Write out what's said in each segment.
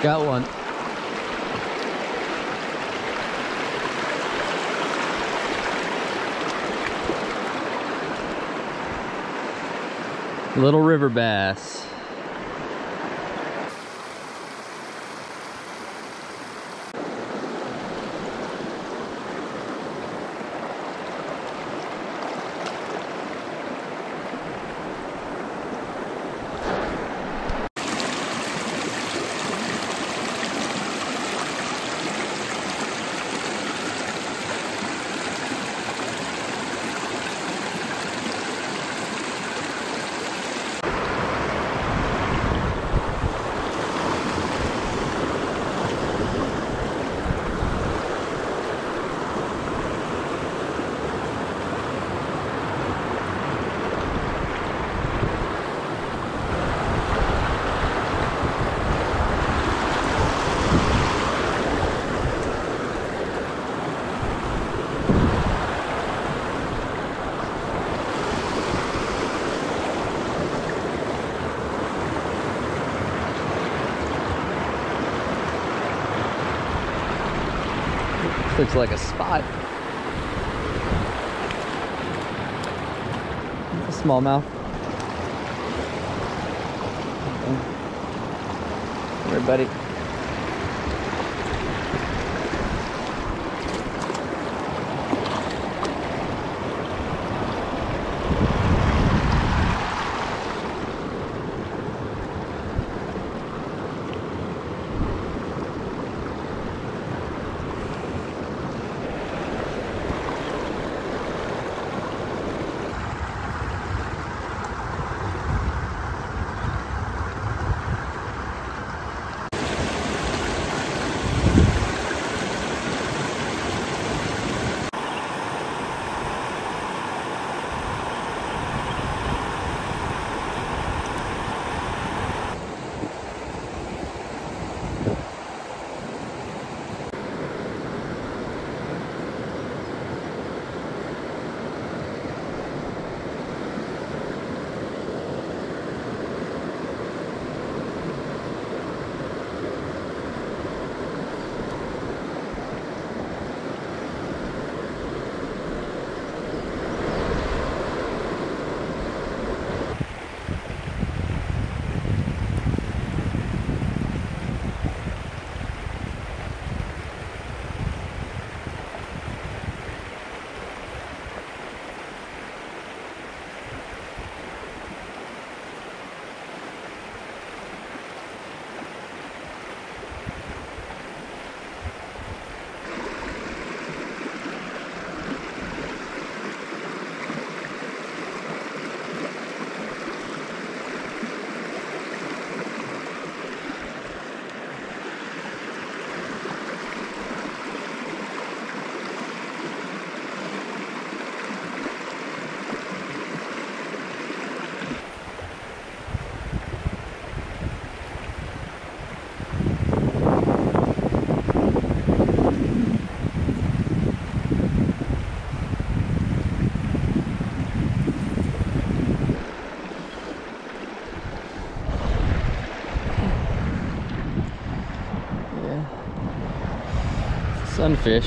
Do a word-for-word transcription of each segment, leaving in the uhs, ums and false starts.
Got one. Little river bass. Looks like a spot. It's a smallmouth. Come here, buddy. Sunfish.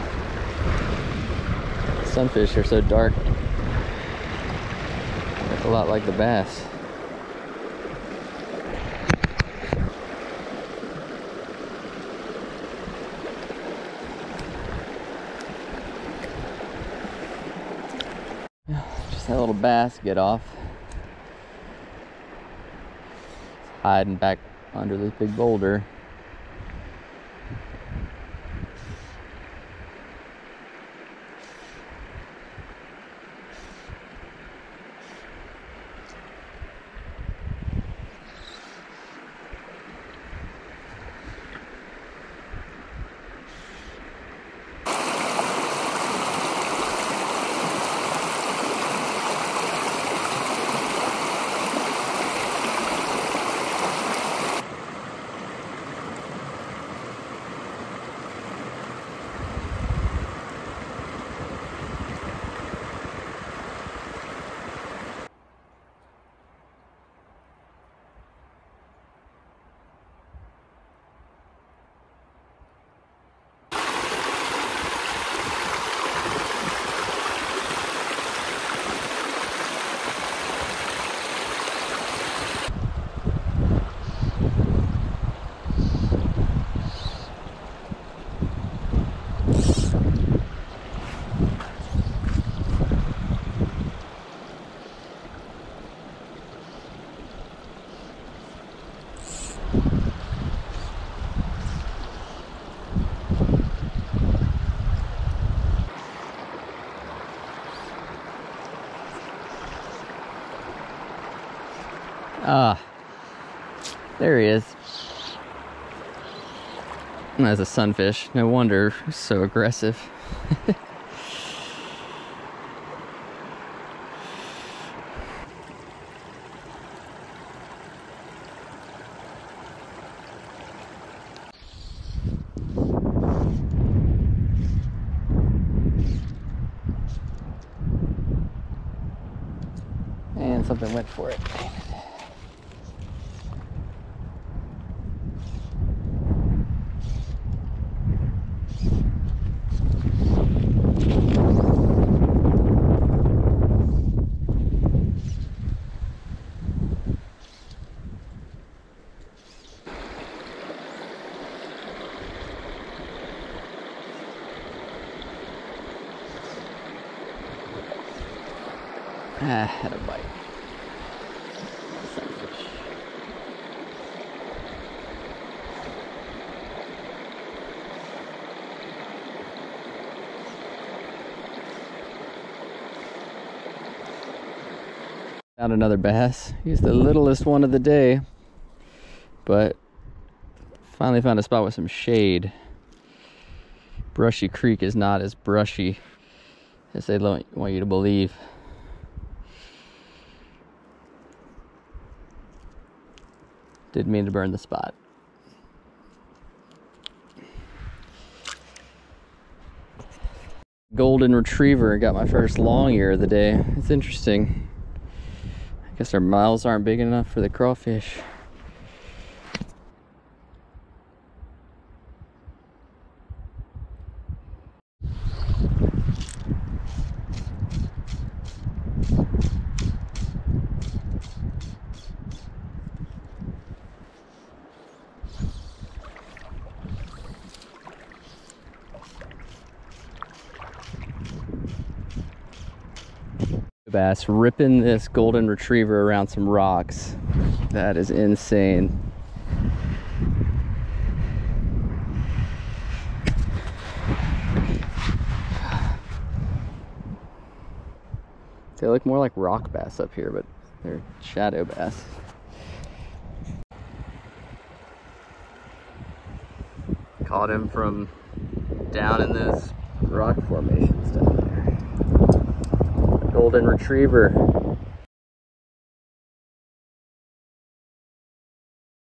Sunfish are so dark. Look a lot like the bass. Just had a little bass get off. Hiding back under this big boulder. Ah, there he is. That's a sunfish. No wonder he's so aggressive. And something went for it. Damn it. Ah, had a bite. Sunfish. Found another bass. He's the littlest one of the day, but finally found a spot with some shade. Brushy Creek is not as brushy as they want you to believe. Didn't mean to burn the spot. Golden retriever, got my first long ear of the day. It's interesting. I guess our mouths aren't big enough for the crawfish. Bass ripping this golden retriever around some rocks. That is insane. They look more like rock bass up here, but they're shadow bass. Caught him from down in those rock formations down there. Golden retriever.